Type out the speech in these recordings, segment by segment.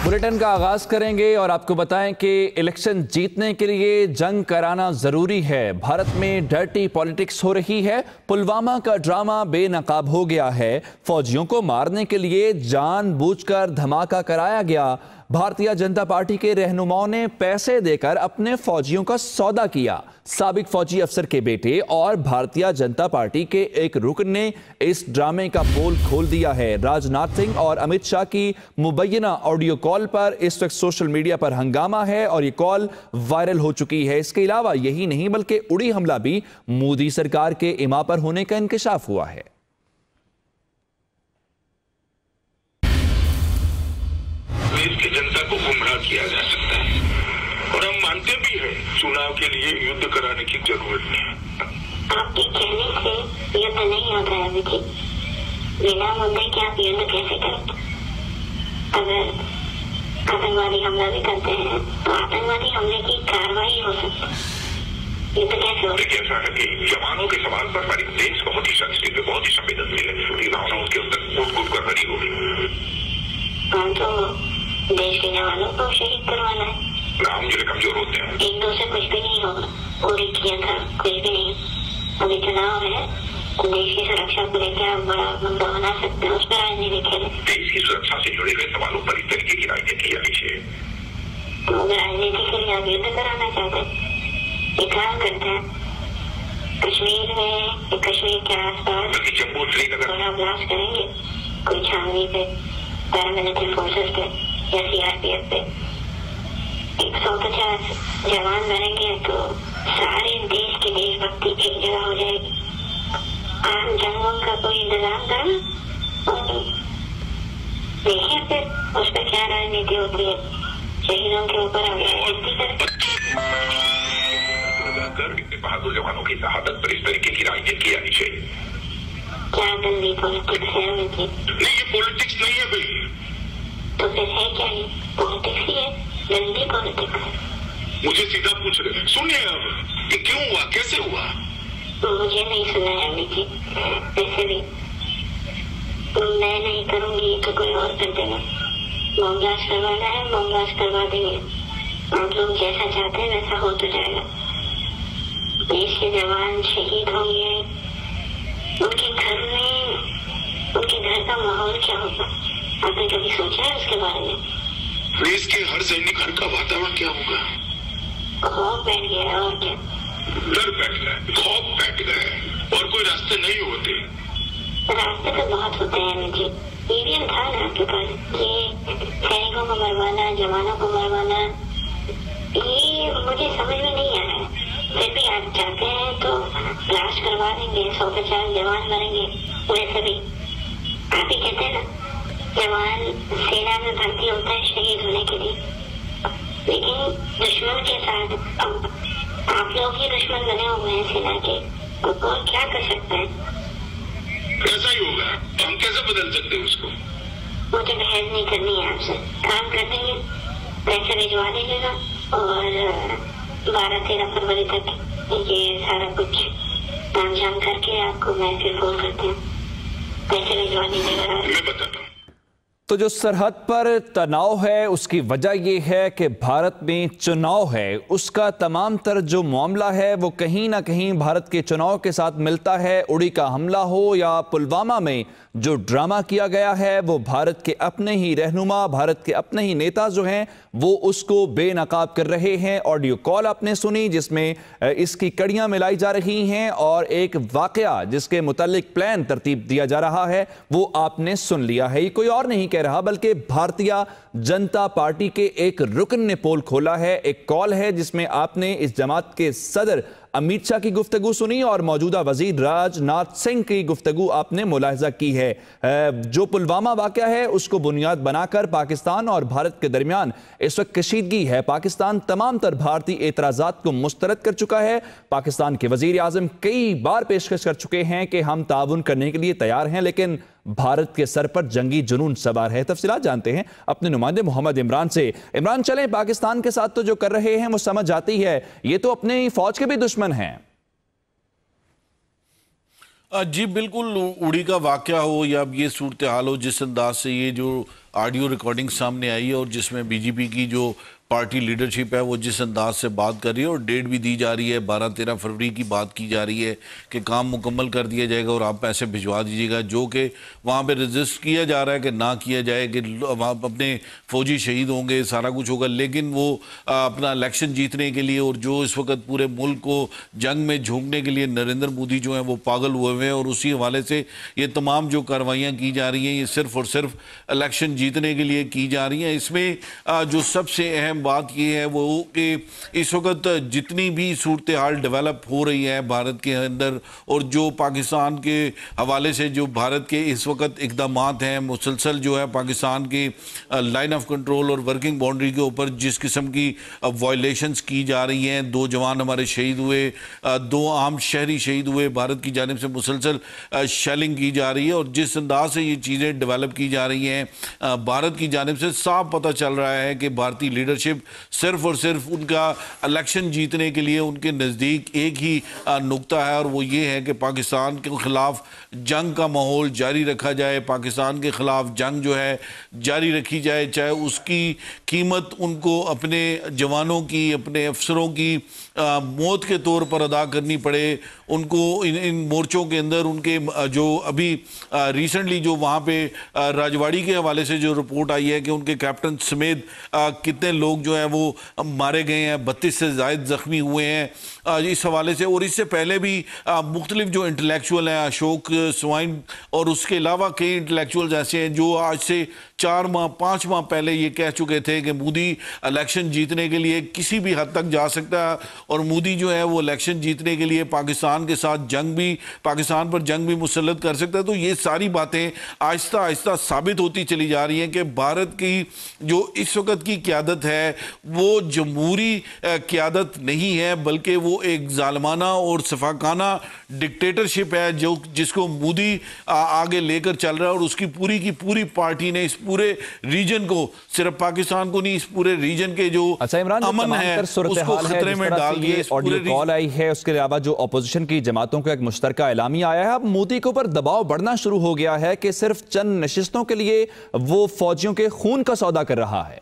Bulletin का आगाज करेंगे और आपको बताएं कि इलेक्शन जीतने के लिए जंग कराना जरूरी है। भारत में डर्टी पॉलिटिक्स हो रही है। पुलवामा का ड्रामा बेनकाब हो गया है। फौजियों को मारने के लिए जानबूझकर धमाका कराया गया। भारतीय जनता पार्टी के रहनुमाओं ने पैसे देकर अपने फौजियों का सौदा किया। साबिक फौजी अफसर के बेटे और भारतीय जनता पार्टी के एक रुकन ने इस ड्रामे का पोल खोल दिया है। राजनाथ सिंह और अमित शाह की मुबैना ऑडियो कॉल पर इस वक्त सोशल मीडिया पर हंगामा है और ये कॉल वायरल हो चुकी है। इसके अलावा यही नहीं बल्कि उड़ी हमला भी मोदी सरकार के इमा पर होने का इंकशाफ हुआ है। देश की जनता को गुमराह किया जा सकता है और हम मानते भी हैं चुनाव के लिए युद्ध कराने की जरूरत नहीं है। आपके कहने से युद्ध नहीं होता है विधि। बिना मुद्दे के आप युद्ध कैसे करेंगे? अगर आतंकवादी हमला भी करते हैं तो आतंकवादी हमले की कार्रवाई हो सकती है। युद्ध कैसे हो? देखिए ऐसा है कि जवानों के सवाल पर हमारी देश बहुत ही सेंसिटिव है, बहुत ही संवेदनशील है। छोटी भावना उसके अंदर कूट कूट कर भरी होगी। हम तो देश के जवानों को शहीद करवाना है। राम जो कमजोर होते हैं। एक दो से कुछ भी नहीं होगा। पूरी किया था कुछ भी नहीं। अभी चुनाव है तो देश की सुरक्षा को लेकर आप बड़ा मुद्दा बना सकते हैं, उस पर राजनीति खेलें। देश की सुरक्षा से जुड़े हुए सवालों पर इस तरीके की राजनीति आनी चाहिए। तो अगर राजनीति के लिए आप युद्ध कराना चाहते हैं, एक काम करते हैं कश्मीर में, कश्मीर के आसपास जम्मू श्रीनगर थोड़ा ब्लास्ट करेंगे। कोई छावनी पे, पैरामिलिट्री फोर्सेस पे या सीआरपीएफ पे 150 जवान मरेंगे तो सारे देश की देशभक्ति एक जगह हो जाएगी। आम जंगों का कोई इंतजाम करें और देखिए फिर उस पर क्या राजनीति होती है। शहीदों के ऊपर राजनीति करें। बहादुर जवानों की शहादत पर इस तरीके की राजनीति आनी चाहिए। क्या गंदी पॉलिटिक्स है उनकी? नहीं, ये पॉलिटिक्स नहीं है भाई। तो फिर है क्या? ये पॉलिटिक्स ही है, गंदी पॉलिटिक्स है। मुझे सीधा पूछ रहे, सुनिए अब ये क्यों हुआ, कैसे हुआ? मुझे नहीं सुना है जी। वैसे भी मैं नहीं करूंगी तो कोई और कर देगा। मोमलाश करवाना है, मोमलाश करवा देंगे। आप लोग जैसा चाहते हैं वैसा हो तो जाएगा। देश के जवान शहीद होंगे, उनके घर में, उनके घर का माहौल क्या होगा? आपने कभी सोचा है उसके बारे में? देश के हर सैनिक घर का वातावरण क्या होगा? खौफ बैठ गया है और क्या? डर बैठ गया, खौफ बैठ गया और कोई रास्ते नहीं होते। रास्ते तो बहुत होते हैं मुझे। ईवीएम था ना आपके पास, ये सैनिकों को मरवाना, जवानों को मरवाना, ये मुझे समझ में नहीं आ रहा है। फिर भी आप चाहते हैं तो ब्लास्ट करवा देंगे, 150 जवान मरेंगे। वैसे भी आप ही कहते हैं ना, जवान सेना में भर्ती होता है शहीद होने के लिए, लेकिन दुश्मन के साथ अब आप लोग ही दुश्मन बने हुए हैं सेना के, तो कौन क्या कर सकता है? ऐसा ही होगा, हम कैसे बदल सकते हैं उसको? मुझे बहस नहीं करनी है आपसे। काम कर देंगे, पैसे भिजवा दीजिएगा और 12-13 फरवरी तक ये सारा कुछ काम जाम करके आपको मैं फिर फोन करती हूँ। पैसे भिजवा दीजिएगा। मैं बताता हूँ। तो जो सरहद पर तनाव है उसकी वजह यह है कि भारत में चुनाव है। उसका तमाम तर जो मामला है वो कहीं ना कहीं भारत के चुनाव के साथ मिलता है। उड़ी का हमला हो या पुलवामा में जो ड्रामा किया गया है वो भारत के अपने ही रहनुमा, भारत के अपने ही नेता जो हैं वो उसको बेनकाब कर रहे हैं। ऑडियो कॉल आपने सुनी जिसमें इसकी कड़ियां मिलाई जा रही हैं और एक वाकया जिसके मुतालिक प्लान तरतीब दिया जा रहा है वो आपने सुन लिया है। ये कोई और नहीं कह रहा बल्कि भारतीय जनता पार्टी के एक रुकन ने पोल खोला है। एक कॉल है जिसमें आपने इस जमात के सदर अमित शाह की गुफ्तगू सुनी और मौजूदा वजीर राजनाथ सिंह की गुफ्तगू आपने मुलाहिजा की है। जो पुलवामा वाकया है उसको बुनियाद बनाकर पाकिस्तान और भारत के दरमियान इस वक्त कशीदगी है। पाकिस्तान तमाम तर भारतीय एतराज़ात को मुस्तरद कर चुका है। पाकिस्तान के वजीर आज़म कई बार पेशकश कर चुके हैं कि हम ताउन करने के लिए तैयार हैं, लेकिन भारत के सर पर जंगी जुनून सवार है। तफसीलात जानते हैं अपने नुमाइंदे मोहम्मद इमरान से। इमरान, चलें, पाकिस्तान के साथ तो जो कर रहे हैं वो समझ आती है, ये तो अपने ही फौज के भी दुश्मन हैं। जी बिल्कुल, उड़ी का वाकया हो या अब ये सूरत हाल हो, जिस अंदाज से ये जो ऑडियो रिकॉर्डिंग सामने आई है और जिसमें बीजेपी की जो पार्टी लीडरशिप है वो जिस अंदाज से बात कर रही है और डेट भी दी जा रही है, 12-13 फरवरी की बात की जा रही है कि काम मुकम्मल कर दिया जाएगा और आप पैसे भिजवा दीजिएगा, जो कि वहाँ पे रजिस्ट किया जा रहा है कि ना किया जाए, कि वहाँ अपने फौजी शहीद होंगे, सारा कुछ होगा, लेकिन वो अपना इलेक्शन जीतने के लिए और जो इस वक्त पूरे मुल्क को जंग में झोंकने के लिए नरेंद्र मोदी जो हैं वो पागल हुए हुए हैं, और उसी हवाले से ये तमाम जो कार्रवाइयाँ की जा रही हैं ये सिर्फ और सिर्फ इलेक्शन जीतने के लिए की जा रही हैं। इसमें जो सबसे अहम बात यह है वो कि इस वक्त जितनी भी सूरत हाल डेवलप हो रही है भारत के अंदर और जो पाकिस्तान के हवाले से जो भारत के इस वक्त इक़दामात हैं, मुसलसल जो है पाकिस्तान की लाइन ऑफ कंट्रोल और वर्किंग बाउंड्री के ऊपर जिस किस्म की वायलेशंस की जा रही हैं, 2 जवान हमारे शहीद हुए, 2 आम शहरी शहीद हुए, भारत की जानिब से मुसलसल शेलिंग की जा रही है और जिस अंदाज से ये चीज़ें डेवलप की जा रही हैं, भारत की जानिब से साफ पता चल रहा है कि भारतीय लीडरशिप सिर्फ और सिर्फ उनका इलेक्शन जीतने के लिए उनके नज़दीक एक ही नुक्ता है और वो ये है कि पाकिस्तान के खिलाफ जंग का माहौल जारी रखा जाए, पाकिस्तान के खिलाफ जंग जो है जारी रखी जाए, चाहे उसकी कीमत उनको अपने जवानों की, अपने अफसरों की मौत के तौर पर अदा करनी पड़े, उनको इन मोर्चों के अंदर उनके जो अभी रिसेंटली जो वहाँ पे राजवाड़ी के हवाले से जो रिपोर्ट आई है कि उनके कैप्टन समेत कितने लोग जो हैं वो मारे गए हैं, 32 से ज़ायद ज़ख्मी हुए हैं इस हवाले से। और इससे पहले भी मुख्तलिफ जो इंटेलेक्चुअल हैं, अशोक स्वाइन और उसके अलावा कई इंटेलेक्चुअल्स ऐसे हैं जो आज से 4 माह 5 माह पहले ये कह चुके थे कि मोदी इलेक्शन जीतने के लिए किसी भी हद तक जा सकता है और मोदी जो है वो इलेक्शन जीतने के लिए पाकिस्तान के साथ जंग भी, पाकिस्तान पर जंग भी मुसल्लत कर सकता है। तो ये सारी बातें आहिस्ता आहिस्ता साबित होती चली जा रही हैं कि भारत की जो इस वक्त की क़यादत है वो जमहूरी क़यादत नहीं है, बल्कि वो एक जालिमाना और सफाकाना डिक्टेटरशिप है जो जिसको मोदी आगे लेकर चल रहा है और उसकी पूरी पार्टी ने इस पूरे रीजन को, सिर्फ पाकिस्तान को नहीं, इस पूरे रीजन के जो अमन है उसको खतरे में डाल दिया। ऑडियो कॉल आई है, उसके अलावा जो ऑपोजिशन की जमातों का एक मुश्तरका एलामिया आया है, अब मोदी के ऊपर दबाव बढ़ना शुरू हो गया है कि सिर्फ चंद नशिस्तों के लिए वो फौजियों के खून का सौदा कर रहा है।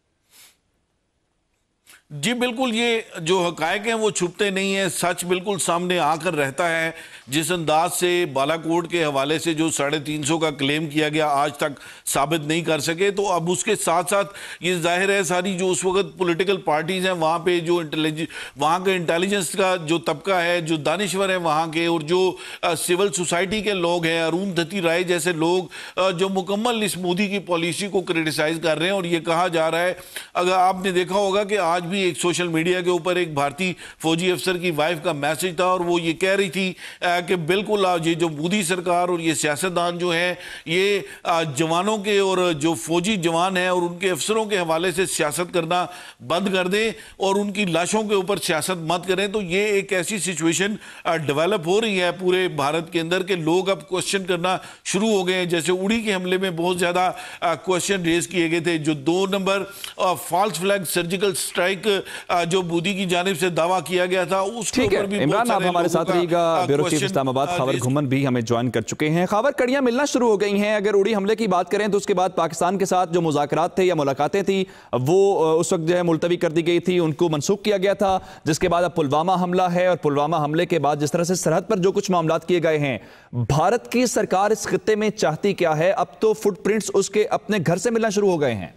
जी बिल्कुल, ये जो हकायक हैं वो छुपते नहीं हैं, सच बिल्कुल सामने आकर रहता है। जिस अंदाज से बालाकोट के हवाले से जो 350 का क्लेम किया गया आज तक साबित नहीं कर सके, तो अब उसके साथ साथ ये जाहिर है सारी जो उस वक्त पॉलिटिकल पार्टीज हैं वहाँ पे जो वहाँ के इंटेलिजेंस का जो तबका है, जो दानिश्वर है वहाँ के, और जो सिविल सोसाइटी के लोग हैं, अरुंधति राय जैसे लोग जो मुकम्मल इस मोदी की पॉलिसी को क्रिटिसाइज कर रहे हैं। और ये कहा जा रहा है, अगर आपने देखा होगा कि आज भी एक सोशल मीडिया के ऊपर एक भारतीय फौजी अफसर की वाइफ का मैसेज था और वो ये कह रही थी कि बिल्कुल ये जो मोदी सरकार और ये सियासतदान जो हैं ये जवानों के और जो फौजी जवान हैं और उनके अफसरों के हवाले से सियासत करना बंद कर दें और उनकी लाशों के ऊपर सियासत मत करें। तो ये एक ऐसी सिचुएशन डेवलप हो रही है पूरे भारत के अंदर के लोग अब क्वेश्चन करना शुरू हो गए हैं। जैसे उड़ी के हमले में बहुत ज़्यादा क्वेश्चन रेज किए गए थे, जो 2 number false flag surgical strike जो मोदी की जानिब से दावा किया गया था उसके ऊपर भी इमरान आप हमारे साथ रहिएगा। ब्यूरो चीफ इस्लामाबाद खबर घुमन भी हमें ज्वाइन कर चुके हैं। खबर कड़ियां मिलना शुरू हो गई हैं। अगर उड़ी हमले की बात करें तो उसके बाद पाकिस्तान के साथ जो मुज़ाकरात थे या मुलाकातें थी वो उस वक्त जो है मुलतवी कर दी गई थी, उनको मनसूख किया गया था, जिसके बाद अब पुलवामा हमला है और पुलवामा हमले के बाद जिस तरह से सरहद पर जो कुछ मामलात किए गए हैं, भारत की सरकार इस खित्ते में चाहती क्या है? अब तो फुटप्रिंट्स उसके अपने घर से मिलना शुरू हो गए हैं।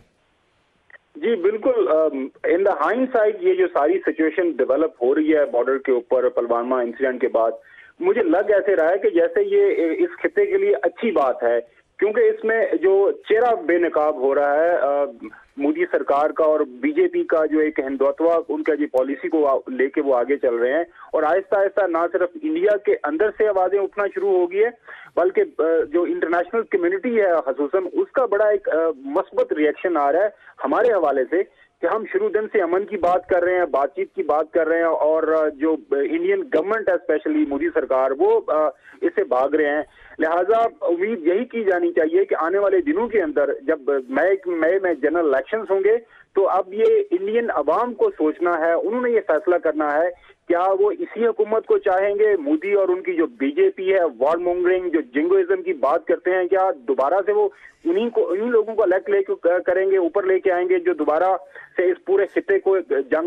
जी बिल्कुल, इन द हाइंडसाइट ये जो सारी सिचुएशन डेवलप हो रही है बॉर्डर के ऊपर पुलवामा इंसिडेंट के बाद, मुझे लग ऐसे रहा है कि जैसे ये इस खित्ते के लिए अच्छी बात है, क्योंकि इसमें जो चेहरा बेनकाब हो रहा है मोदी सरकार का और बीजेपी का जो एक हिंदुत्व उनका जो पॉलिसी को लेके वो आगे चल रहे हैं, और आहिस्ता आहिस्ता ना सिर्फ इंडिया के अंदर से आवाजें उठना शुरू हो गई है बल्कि जो इंटरनेशनल कम्युनिटी है खसूसन उसका बड़ा एक मस्बत रिएक्शन आ रहा है हमारे हवाले से कि हम शुरू दिन से अमन की बात कर रहे हैं, बातचीत की बात कर रहे हैं, और जो इंडियन गवर्नमेंट है, स्पेशली मोदी सरकार, वो इससे भाग रहे हैं। लिहाजा उम्मीद यही की जानी चाहिए कि आने वाले दिनों के अंदर जब मई में जनरल इलेक्शंस होंगे तो अब ये इंडियन अवाम को सोचना है, उन्होंने ये फैसला करना है क्या वो इसी हुकूमत को चाहेंगे। मोदी और उनकी जो बीजेपी है, वॉर मॉन्गरिंग, जो जिंगोइज्म की बात करते हैं, क्या दोबारा से वो उन्हीं लोगों को इलेक्ट लेके करेंगे, ऊपर लेके आएंगे जो दोबारा से इस पूरे खिते को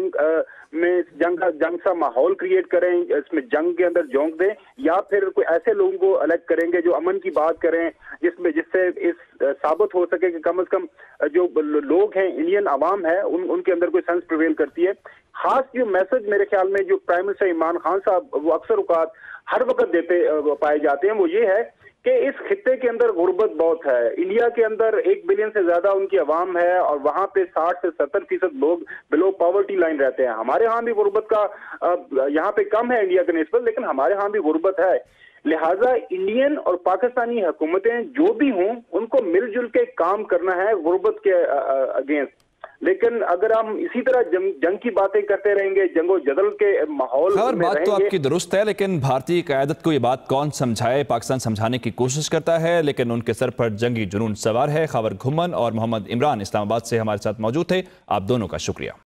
जंग सा माहौल क्रिएट करें, इसमें जंग के अंदर झोंक दें, या फिर कोई ऐसे लोगों को इलेक्ट करेंगे जो अमन की बात करें, जिससे इस साबित हो सके कि कम से कम जो लोग हैं, इंडियन अवाम है, उनके अंदर कोई सेंस प्रिवेल करती है। खास जो मैसेज मेरे ख्याल में जो प्राइम मिनिस्टर इमरान खान साहब वो अक्सर औकात हर वक्त देते पाए जाते हैं, वो ये है कि इस खित्ते के अंदर गुर्बत बहुत है। इंडिया के अंदर 1 बिलियन से ज्यादा उनकी आवाम है और वहां पे 60 से 70% लोग बिलो पॉवर्टी लाइन रहते हैं। हमारे यहाँ भी गुर्बत का यहाँ पे कम है इंडिया के निस्बत, लेकिन हमारे यहाँ भी गुर्बत है। लिहाजा इंडियन और पाकिस्तानी हुकूमतें जो भी हों, उनको मिलजुल के काम करना है गुर्बत के अगेंस्ट। लेकिन अगर हम इसी तरह जंग की बातें करते रहेंगे, जंगो जदल के माहौल में बात रहेंगे, तो आपकी दुरुस्त है, लेकिन भारतीय क़यादत को ये बात कौन समझाए। पाकिस्तान समझाने की कोशिश करता है, लेकिन उनके सर पर जंगी जुनून सवार है। खबर घुमन और मोहम्मद इमरान इस्लामाबाद से हमारे साथ मौजूद थे। आप दोनों का शुक्रिया।